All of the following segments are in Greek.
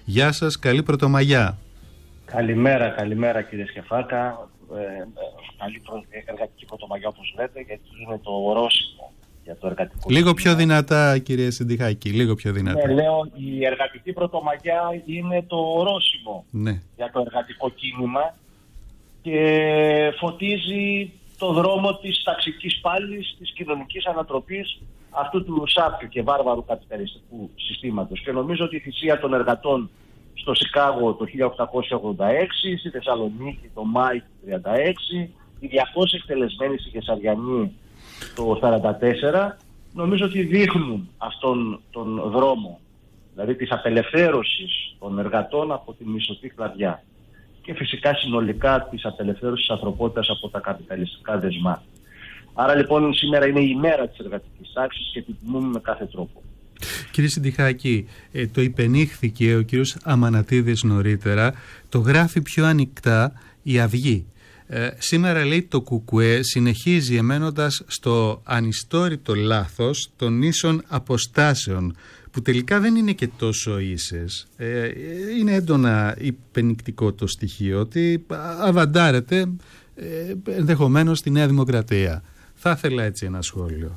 Γεια σας, καλή Πρωτομαγιά. Καλημέρα κύριε Σκεφάκα. Καλή εργατική Πρωτομαγιά όπως λέτε, γιατί είναι το ορόσημο για το εργατικό. Λίγο πιο δυνατά κύριε Συντιχάκη, λίγο πιο δυνατά. Ναι, λέω, η εργατική Πρωτομαγιά είναι το ορόσημο για το εργατικό κίνημα και φωτίζει το δρόμο της ταξικής πάλης, της κοινωνικής ανατροπής αυτού του σάπιου και βάρβαρου καπιταλιστικού συστήματος. Και νομίζω ότι η θυσία των εργατών στο Σικάγο το 1886, στη Θεσσαλονίκη το Μάη του 1936, οι 200 εκτελεσμένοι στη Κεσαριανή το 1944, νομίζω ότι δείχνουν αυτόν τον δρόμο, δηλαδή της απελευθέρωσης των εργατών από τη μισθωτή κλαδιά και φυσικά συνολικά της απελευθέρωσης της ανθρωπότητας από τα καπιταλιστικά δεσμά. Άρα λοιπόν σήμερα είναι η μέρα της εργατικής τάξης και την τιμούμε με κάθε τρόπο. Κύριε Συντιχάκη, το υπενήχθηκε ο κύριος Αμανατίδης νωρίτερα, το γράφει πιο ανοιχτά η Αυγή. Σήμερα λέει το ΚΚΕ συνεχίζει εμένοντας στο ανιστόρητο λάθος των ίσων αποστάσεων, που τελικά δεν είναι και τόσο ίσες. Είναι έντονα υπενικτικό το στοιχείο ότι αβαντάρεται ενδεχομένως στη Νέα Δημοκρατία. Θα ήθελα έτσι ένα σχόλιο.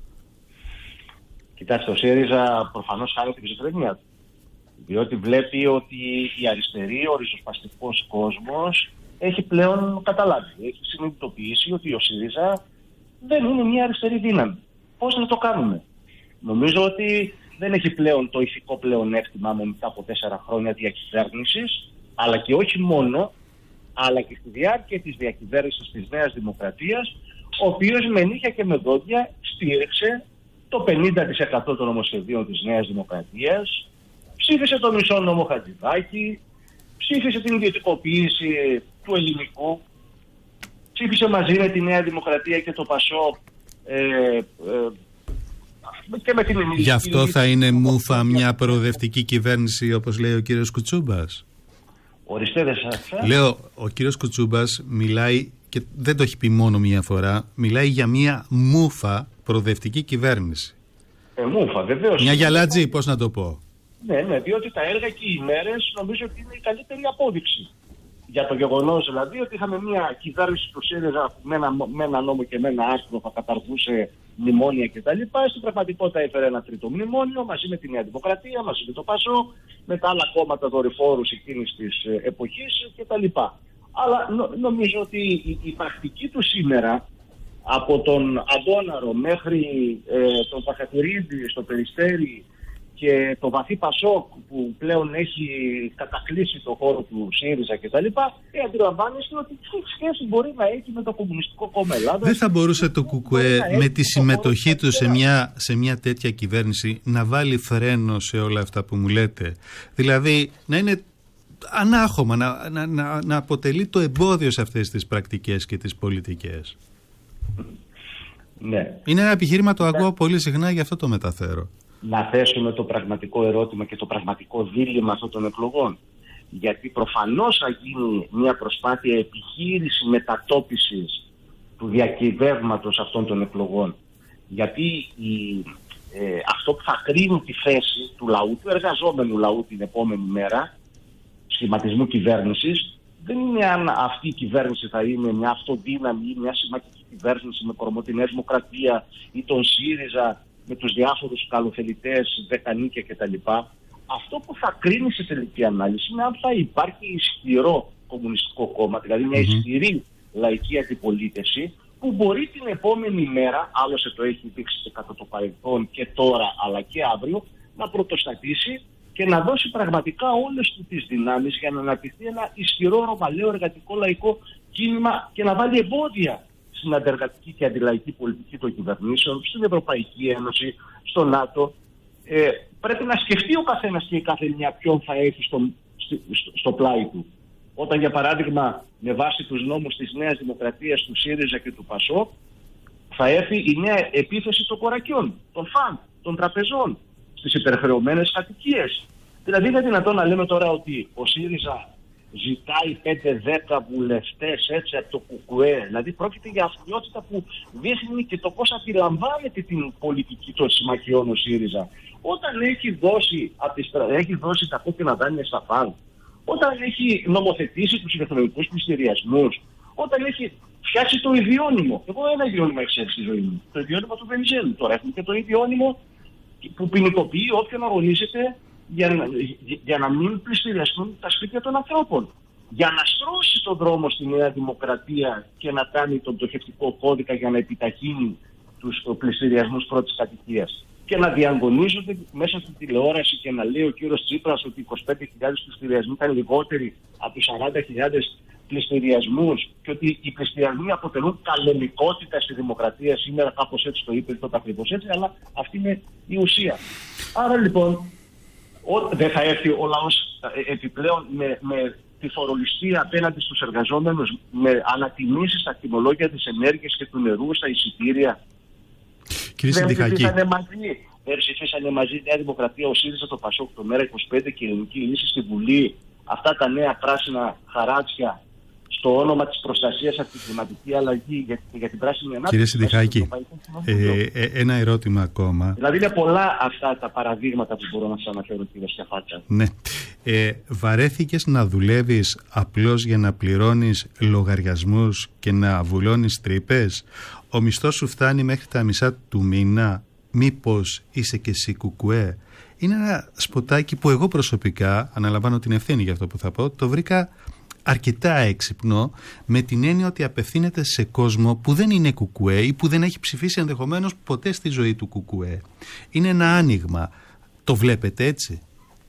Κοιτάξτε, ο ΣΥΡΙΖΑ προφανώς χάνει την ψυχραιμία του. Διότι βλέπει ότι η αριστερή, ο ριζοσπαστικός κόσμος έχει πλέον καταλάβει, έχει συνειδητοποιήσει ότι ο ΣΥΡΙΖΑ δεν είναι μια αριστερή δύναμη. Πώς να το κάνουμε? Νομίζω ότι δεν έχει πλέον το ηθικό πλεονέκτημα μετά από 4 χρόνια διακυβέρνησης, αλλά και όχι μόνο, αλλά και στη διάρκεια της διακυβέρνησης της Νέας Δημοκρατίας, ο οποίος με νύχια και με δόντια στήριξε το 50% των νομοσχεδίων της Νέας Δημοκρατίας, ψήφισε το μισό νόμο Χατζηδάκη, ψήφισε την ιδιωτικοποίηση του ελληνικού, ψήφισε μαζί με τη Νέα Δημοκρατία και το ΠΑΣΟΚ και με την ελληνική. Γι' αυτό θα είναι μούφα μια προοδευτική κυβέρνηση, όπως λέει ο κύριος Κουτσούμπας. Ορίστε, δεν σας. Λέω, ο κύριος Κουτσούμπας μιλάει, και δεν το έχει πει μόνο μία φορά, μιλάει για μια μούφα προοδευτική κυβέρνηση. Μούφα, βεβαίως. Μια γυαλάτζη, πώς να το πω. Ναι, διότι τα έργα και οι μέρες νομίζω ότι είναι η καλύτερη απόδειξη για το γεγονός δηλαδή ότι είχαμε μια κυβέρνηση του ΣΥΡΙΖΑ με ένα νόμο και με ένα άρθρο που θα καταργούσε μνημόνια κτλ. Στην πραγματικότητα έφερε ένα τρίτο μνημόνιο μαζί με τη Νέα Δημοκρατία, μαζί με το ΠΑΣΟ, με τα άλλα κόμματα δορυφόρους εκείνης της εποχής κτλ. Αλλά νομίζω ότι η πρακτική του σήμερα, από τον Αντώναρο μέχρι τον Παχατηρίδη στο Περιστέρι και το βαθύ ΠΑΣΟΚ που πλέον έχει κατακλείσει το χώρο του ΣΥΡΙΖΑ κτλ. Αντιλαμβάνεστε ότι τι σχέση μπορεί να έχει με το Κομμουνιστικό Κόμμα Ελλάδας. Δεν θα μπορούσε το ΚΚΕ με τη συμμετοχή του σε μια τέτοια κυβέρνηση να βάλει φρένο σε όλα αυτά που μου λέτε? Δηλαδή να είναι ανάχωμα, να αποτελεί το εμπόδιο σε αυτές τις πρακτικές και τις πολιτικές. Ναι. Είναι ένα επιχείρημα, το ακούω πολύ συχνά, γι' αυτό το μεταφέρω. Να θέσουμε το πραγματικό ερώτημα και το πραγματικό δίλημμα αυτών των εκλογών. Γιατί προφανώς θα γίνει μια προσπάθεια επιχείρηση μετατόπισης του διακυβεύματος αυτών των εκλογών. Γιατί αυτό που θα κρίνει τη θέση του λαού, του εργαζόμενου λαού την επόμενη μέρα, σχηματισμού κυβέρνησης, δεν είναι αν αυτή η κυβέρνηση θα είναι μια αυτοδύναμη ή μια συμμαχική κυβέρνηση με κορμό τη Νέα Δημοκρατία ή τον ΣΥΡΙΖΑ με τους διάφορους καλοθελητές, δεκανίκια κτλ. Αυτό που θα κρίνει σε τελική ανάλυση είναι αν θα υπάρχει ισχυρό κομμουνιστικό κόμμα, δηλαδή μια ισχυρή λαϊκή αντιπολίτευση που μπορεί την επόμενη μέρα, άλλωστε το έχει δείξει και κατά το παρελθόν και τώρα αλλά και αύριο, να πρωτοστατήσει και να δώσει πραγματικά όλες του τις δυνάμεις για να αναπτυχθεί ένα ισχυρό ρωμαλαίο εργατικό λαϊκό κίνημα και να βάλει εμπόδια στην αντεργατική και αντιλαϊκή πολιτική των κυβερνήσεων, στην Ευρωπαϊκή Ένωση, στο ΝΑΤΟ. Πρέπει να σκεφτεί ο καθένας και η καθεμιά ποιον θα έχει στο πλάι του. Όταν, για παράδειγμα, με βάση τους νόμους της Νέας Δημοκρατίας, του ΣΥΡΙΖΑ και του ΠΑΣΟ, θα έρθει η νέα επίθεση των κορακιών, των φαν, των τραπεζών, στις υπερχρεωμένες κατοικίες. Δηλαδή, είναι δυνατόν να λέμε τώρα ότι ο ΣΥΡΙΖΑ ζητάει 5-10 βουλευτές έτσι από το ΚΚΕ. Δηλαδή πρόκειται για αυτιότητα που δείχνει και το πώς αντιλαμβάνεται την πολιτική των συμμαχιών ο ΣΥΡΙΖΑ. Όταν έχει δώσει τα κόκκινα δάνεια στα ΦΑΛ, όταν έχει νομοθετήσει τους ηλεκτρονικούς πληστηριασμούς, όταν έχει φτιάξει το ιδιώνυμο. Εγώ ένα ιδιώνυμο έχει στη ζωή μου. Το ιδιώνυμο του Βενιζέλου. Τώρα έχουμε και το ιδιώνυμο που ποινικοποιεί όποιον αγωνίζεται για να μην πληστηριαστούν τα σπίτια των ανθρώπων. Για να στρώσει τον δρόμο στη Νέα Δημοκρατία και να κάνει τον πτωχευτικό κώδικα για να επιταχύνει τους πληστηριασμούς πρώτης κατοικίας. Και να διαγωνίζονται μέσα στην τηλεόραση και να λέει ο κύριος Τσίπρας ότι 25.000 πληστηριασμοί ήταν λιγότεροι από τους 40.000 πληστηριασμούς και ότι οι πληστηριασμοί αποτελούν κανονικότητα στη δημοκρατία σήμερα, κάπως έτσι το είπε, τότε ακριβώς έτσι, αλλά αυτή είναι η ουσία. Άρα λοιπόν, δεν θα έρθει ο λαός επιπλέον με τη φορολιστία απέναντι στους εργαζόμενους, με ανατιμήσεις στα κτηνολόγια της ενέργειας και του νερού, στα εισιτήρια. Κύριε Συνδυχάκη. Ψηφίσανε μαζί η Νέα Δημοκρατία, ο ΣΥΡΙΖΑ, το ΠΑΣΟΚ, το ΜΕΡΑ25 και η Ελληνική Λύση στη Βουλή. Αυτά τα νέα πράσινα χαράτσια στο όνομα της προστασίας από την κλιματική αλλαγή για την πράσινη ανάπτυξη. Κύριε Συνδυχάκη, ένα ερώτημα ακόμα. Δηλαδή είναι πολλά αυτά τα παραδείγματα που μπορώ να σας αναφέρω, κύριε Σκιαφάτσα. Ναι. Βαρέθηκες να δουλεύεις απλώς για να πληρώνεις λογαριασμούς και να βουλώνεις τρύπες? Ο μισθός σου φτάνει μέχρι τα μισά του μήνα? Μήπως είσαι και εσύ ΚΚΕ? Είναι ένα σποτάκι που εγώ προσωπικά, αναλαμβάνω την ευθύνη για αυτό που θα πω, το βρήκα αρκετά έξυπνο, με την έννοια ότι απευθύνεται σε κόσμο που δεν είναι ΚΚΕ ή που δεν έχει ψηφίσει ενδεχομένως ποτέ στη ζωή του ΚΚΕ. Είναι ένα άνοιγμα. Το βλέπετε έτσι?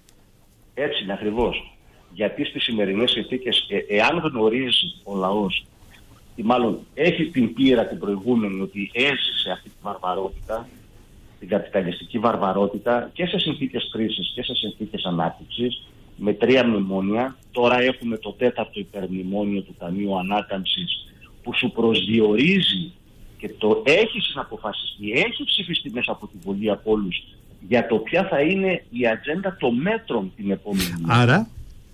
Έτσι είναι ακριβώς. Γιατί στις σημερινές συνθήκες, εάν γνωρίζει ο λαός, ή μάλλον έχει την πείρα την προηγούμενη ότι έζησε αυτή τη βαρβαρότητα, την καπιταλιστική βαρβαρότητα και σε συνθήκες κρίσης και σε συνθήκες ανάπτυξης, με 3 μνημόνια, τώρα έχουμε το 4ο υπερμνημόνιο του Ταμείου Ανάκαμψης που σου προσδιορίζει και το έχει συναποφασιστεί, έχει ψηφιστεί μέσα από τη Βουλή από όλους για το ποια θα είναι η ατζέντα των μέτρων την επόμενη μέρα.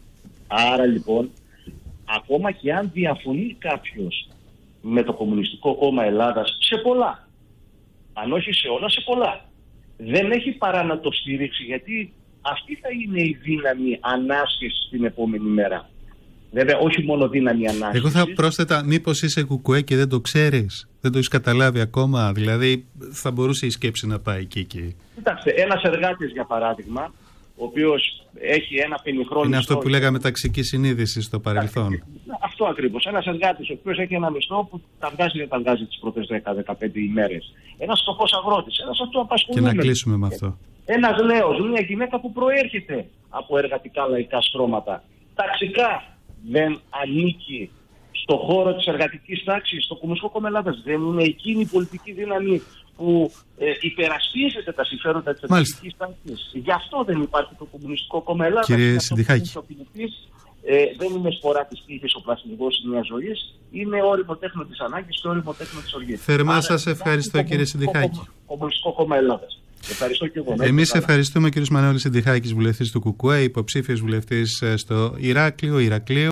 Άρα λοιπόν, ακόμα και αν διαφωνεί κάποιος με το Κομμουνιστικό Κόμμα Ελλάδας σε πολλά, αν όχι σε όλα, σε πολλά, δεν έχει παρά να το στήριξει, γιατί αυτή θα είναι η δύναμη ανάσχεσης την επόμενη μέρα. Βέβαια, όχι μόνο δύναμη ανάσχεσης. Εγώ θα πρόσθετα, μήπως είσαι ΚΚΕ και δεν το ξέρεις, δεν το έχεις καταλάβει ακόμα, δηλαδή θα μπορούσε η σκέψη να πάει εκεί. Κοιτάξτε, ένας εργάτης για παράδειγμα, ο οποίος έχει ένα πενιχρό μισθό. Είναι αυτό που λέγαμε ταξική συνείδηση στο παρελθόν. Αυτό ακριβώς. Ένας εργάτης ο οποίος έχει ένα μισθό που τα βγάζει δεν τα βγάζει τις πρώτες 10-15 ημέρες. Ένας φτωχός αγρότης, ένας αυτοαπασχολούμενος. Και να κλείσουμε με αυτό. Ένας νέος, μια γυναίκα που προέρχεται από εργατικά λαϊκά στρώματα. Ταξικά δεν ανήκει στο χώρο της εργατικής τάξης, στο Κομμουνιστικό Κόμμα Ελλάδας. Δεν είναι εκείνη η πολιτική δύναμη που υπερασπίζεται τα συμφέροντα της εργατικής τάξης. Γι' αυτό δεν υπάρχει το Κομμουνιστικό Κόμμα Ελλάδας. Κύριε Συνδυχάκη. Δεν είναι σπορά της τύχης ο πλαστισμός μιας ζωής, είναι όριμο τέχνο της ανάγκης και όριμο τέχνο της οργής. Θερμά σας ευχαριστώ, κύριε Συνδυχάκη. Κομμουνιστικό Κόμμα Ελλάδας. Ευχαριστώ και εγώ. Εμείς ευχαριστούμε, κύριος Μανώλης Συνδυχάκης, βουλευτής του ΚΚΕ, υποψήφιος βουλευτής στο Ηράκλειο.